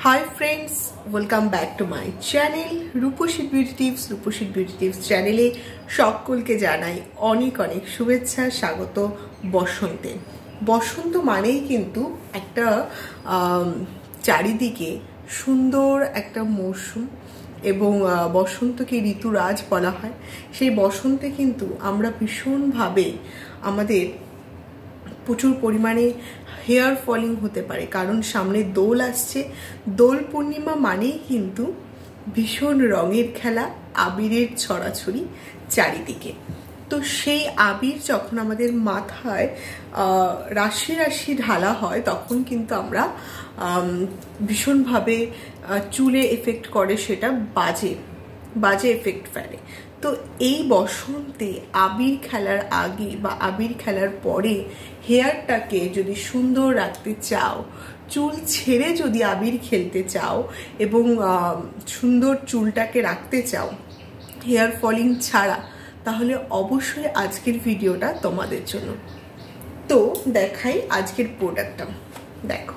Hi friends, welcome back to my channel Ruposhi Beauty Tips. Ruposhi Beauty Tips চ্যানেলে সকলকে জানাই অনেক অনেক শুভেচ্ছা, স্বাগত বসন্তে। বসন্ত মানেই কিন্তু একটা চারিদিকে সুন্দর একটা মৌসুম এবং বসন্তকে ঋতুরাজ বলা হয়। সেই বসন্তে কিন্তু আমরা ভীষণভাবে আমাদের প্রচুর পরিমাণে হেয়ার ফলিং হতে পারে, কারণ সামনে দোল আসছে। দোল পূর্ণিমা মানেই কিন্তু ভীষণ রঙের খেলা, আবিরের ছড়াছড়ি চারিদিকে। তো সেই আবির যখন আমাদের মাথায় রাশি রাশি ঢালা হয় তখন কিন্তু আমরা ভীষণভাবে চুলে এফেক্ট করে, সেটা বাজে এফেক্ট ফেলে। তো এই বসন্তে আবির খেলার আগে বা আবির খেলার পরে হেয়ারটাকে যদি সুন্দর রাখতে চাও, চুল ছেড়ে যদি আবির খেলতে চাও এবং সুন্দর চুলটাকে রাখতে চাও হেয়ার ফলিং ছাড়া, তাহলে অবশ্যই আজকের ভিডিওটা তোমাদের জন্য। তো দেখাই আজকের প্রোডাক্টটা। দেখো,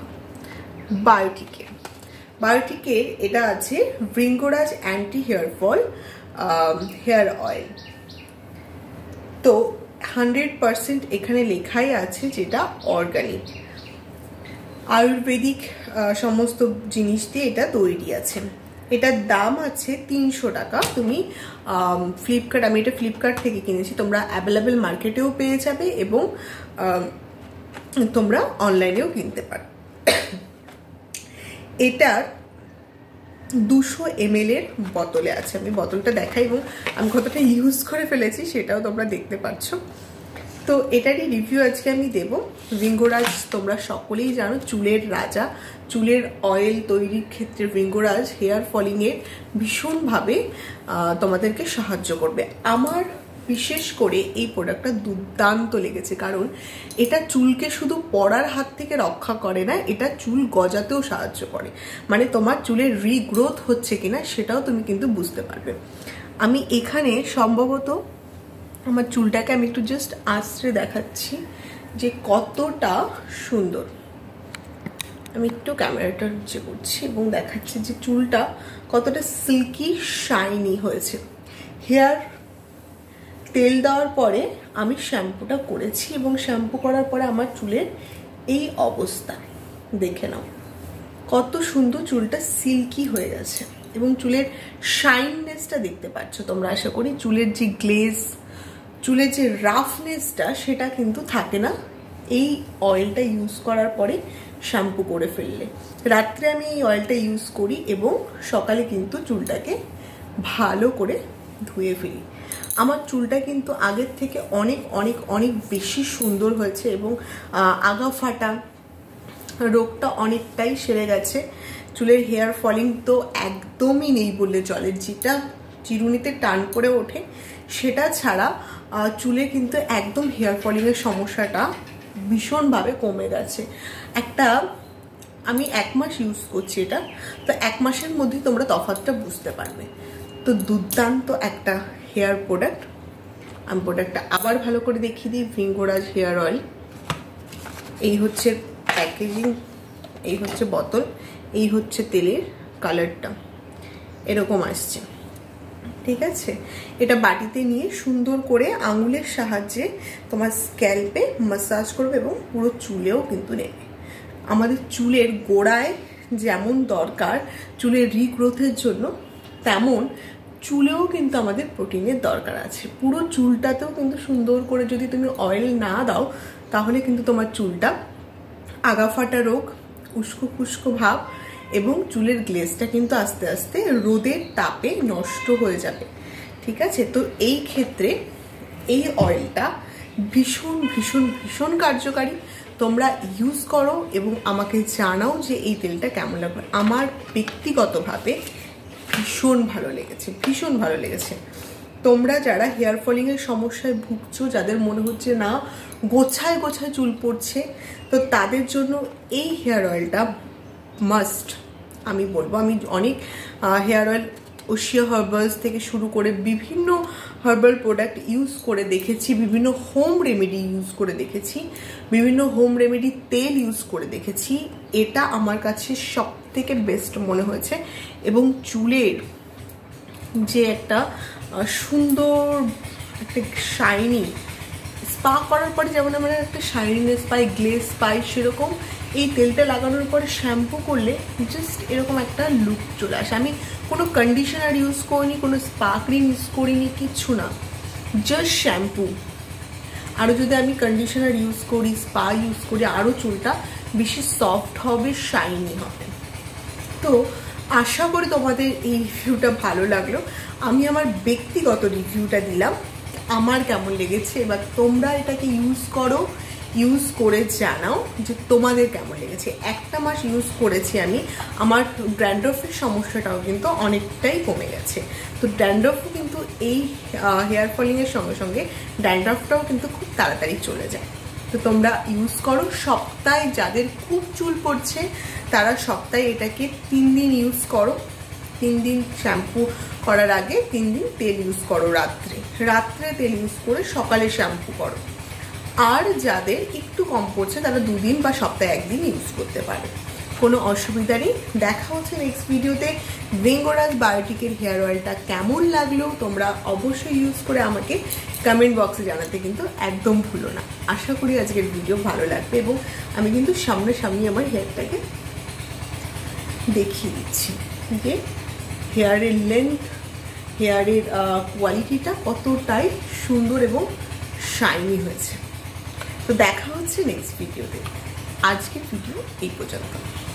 বায়োটিকের এটা আছে Bhringraj anti hair fall hair oil. তো 100% এখানে লেখাই আছে যেটা অর্গানিক, আয়ুর্বেদিক সমস্ত জিনিস দিয়ে এটা তৈরি আছে। এটার দাম আছে 300 টাকা। তুমি আমি এটা ফ্লিপকার্ট থেকে কিনেছি, তোমরা অ্যাভেলেবেল মার্কেটেও পেয়ে যাবে এবং তোমরা অনলাইনেও কিনতে পারো। এটার 200 ml এর বোতলে আছে। আমি বোতলটা দেখাই এবং আমি কতটা ইউজ করে ফেলেছি সেটাও তোমরা দেখতে পাচ্ছ। তো এটারই রিভিউ আজকে আমি দেব। ভৃঙ্গরাজ তোমরা সকলেই জানো, চুলের রাজা। চুলের অয়েল তৈরির ক্ষেত্রে ভৃঙ্গরাজ হেয়ার ফলিং এর ভীষণভাবে তোমাদেরকে সাহায্য করবে। আমার বিশেষ করে এই প্রোডাক্টটা দুর্দান্ত লেগেছে, কারণ এটা চুলকে শুধু পড়ার হাত থেকে রক্ষা করে না, এটা চুল গজাতেও সাহায্য করে। মানে তোমার চুলের রিগ্রোথ হচ্ছে কিনা সেটাও তুমি কিন্তু বুঝতে পারবে। আমি এখানে সম্ভবত আমার চুলটাকে আমি একটু জাস্ট আঁচড়ে দেখাচ্ছি যে কতটা সুন্দর। আমি একটু ক্যামেরাটা নিচে করছি এবং দেখাচ্ছি যে চুলটা কতটা সিল্কি শাইনি হয়েছে। হেয়ার তেল দেওয়ার পরে আমি শ্যাম্পুটা করেছি এবং শ্যাম্পু করার পরে আমার চুলের এই অবস্থা দেখে নাও, কত সুন্দর চুলটা সিল্কি হয়ে গেছে এবং চুলের শাইননেসটা দেখতে পাচ্ছ তোমরা। আশা করি চুলের যে গ্লেজ, চুলের যে রাফনেসটা সেটা কিন্তু থাকে না এই অয়েলটা ইউজ করার পরে শ্যাম্পু করে ফেললে। রাত্রে আমি এই অয়েলটা ইউজ করি এবং সকালে কিন্তু চুলটাকে ভালো করে ধুয়ে ফেলি। আমার চুলটা কিন্তু আগের থেকে অনেক অনেক অনেক বেশি সুন্দর হয়েছে এবং আগা ফাটা রোগটা অনেকটাই সেরে গেছে। চুলের হেয়ার ফলিং তো একদমই নেই বললে চলে। যেটা চিরুনিতে টান করে ওঠে সেটা ছাড়া চুলে কিন্তু একদম হেয়ার ফলিংয়ের সমস্যাটা ভীষণভাবে কমে গেছে। আমি 1 মাস ইউজ করছি এটা, তো 1 মাসের মধ্যে তোমরা তফাৎটা বুঝতে পারবে। তো দুর্দান্ত একটা হেয়ার প্রোডাক্ট। আমি প্রোডাক্টটা আবার ভালো করে দেখিয়ে দিই। ভৃঙ্গরাজ হেয়ার অয়েল, এই হচ্ছে প্যাকেজিং, এই হচ্ছে বোতল, এই হচ্ছে তেলের কালারটা এরকম আসছে, ঠিক আছে। এটা বাটিতে নিয়ে সুন্দর করে আঙুলের সাহায্যে তোমার স্ক্যাল্পে ম্যাসাজ করবে এবং পুরো চুলেও কিন্তু নেবে। আমাদের চুলের গোড়ায় যেমন দরকার চুলের রিগ্রোথের জন্য, তেমন চুলেও কিন্তু আমাদের প্রোটিনের দরকার আছে। পুরো চুলটাতেও কিন্তু সুন্দর করে যদি তুমি অয়েল না দাও তাহলে কিন্তু তোমার চুলটা আগা ফাটা রোগ, উস্কো খুস্কো ভাব এবং চুলের গ্লেজটা কিন্তু আস্তে আস্তে রোদের তাপে নষ্ট হয়ে যাবে, ঠিক আছে। তো এই ক্ষেত্রে এই অয়েলটা ভীষণ ভীষণ ভীষণ কার্যকারী। তোমরা ইউজ করো এবং আমাকে জানাও যে এই তেলটা কেমন লাগবে। আমার ব্যক্তিগতভাবে ভীষণ ভালো লেগেছে, ভীষণ ভালো লেগেছে। তোমরা যারা হেয়ার ফলিং এর সমস্যায় ভুগছো, যাদের মনে হচ্ছে না গোছায় গোছায় চুল পড়ছে, তো তাদের জন্য এই হেয়ার অয়েলটা মাস্ট আমি বলবো। আমি অনেক হেয়ার অয়েল ওশিয়া হার্বালস থেকে শুরু করে বিভিন্ন হার্বাল প্রোডাক্ট ইউজ করে দেখেছি, বিভিন্ন হোম রেমেডি ইউজ করে দেখেছি, বিভিন্ন হোম রেমেডি তেল ইউজ করে দেখেছি। এটা আমার কাছে সব থেকে বেস্ট মনে হয়েছে। এবং চুলের যে একটা সুন্দর একটা শাইনি স্পা করার পরে যেমন আমরা একটা শাইনিনেস পাই, গ্লেজ পাই, সেরকম এই তেলটা লাগানোর পরে শ্যাম্পু করলে জাস্ট এরকম একটা লুক চলে আসে। আমি কোনো কন্ডিশনার ইউজ করিনি, কোনো স্পা ক্রিম ইউজ করিনি, কিচ্ছু না, জাস্ট শ্যাম্পু। আরও যদি আমি কন্ডিশনার ইউজ করি, স্পা ইউজ করি, আরও চুলটা বেশি সফট হবে, শাইনি হবে। তো আশা করি তোমাদের এই রিভিউটা ভালো লাগলো। আমি আমার ব্যক্তিগত রিভিউটা দিলাম, আমার কেমন লেগেছে। এবার তোমরা এটাকে ইউজ করো, ইউজ করে জানাও যে তোমাদের কেমন লেগেছে। 1 মাস ইউজ করেছি আমি, আমার ড্যান্ড্রফের সমস্যাটাও কিন্তু অনেকটাই কমে গেছে। তো ড্যান্ড্রফও কিন্তু এই হেয়ার ফলিংয়ের সঙ্গে সঙ্গে ড্যান্ড্রফটাও কিন্তু খুব তাড়াতাড়ি চলে যায়। তো তোমরা ইউজ করো। সপ্তাহে যাদের খুব চুল পড়ছে তারা সপ্তাহে এটাকে 3 দিন ইউজ করো। 3 দিন শ্যাম্পু করার আগে 3 দিন তেল ইউজ করো, রাত্রে তেল ইউজ করে সকালে শ্যাম্পু করো। আর যাদের একটু কম পড়ছে তারা 2 দিন বা সপ্তাহে 1 দিন ইউজ করতে পারে, কোনো অসুবিধা নেই। দেখা হচ্ছে নেক্সট ভিডিওতে। ভেঙ্গোরাজ বায়োটিকের হেয়ার অয়েলটা কেমন লাগলো তোমরা অবশ্যই ইউজ করে আমাকে কমেন্ট বক্সে জানাতে কিন্তু একদম ভুলো না। আশা করি আজকের ভিডিও ভালো লাগবে এবং আমি কিন্তু সামনাসামনি আমার হেয়ারটাকে দেখিয়ে দিচ্ছি যে হেয়ারের লেন্থ, হেয়ারের কোয়ালিটিটা কতটাই সুন্দর এবং শাইনি হয়েছে। তো দেখা হচ্ছে নেক্সট ভিডিওতে। আজকের ভিডিও এই পর্যন্ত।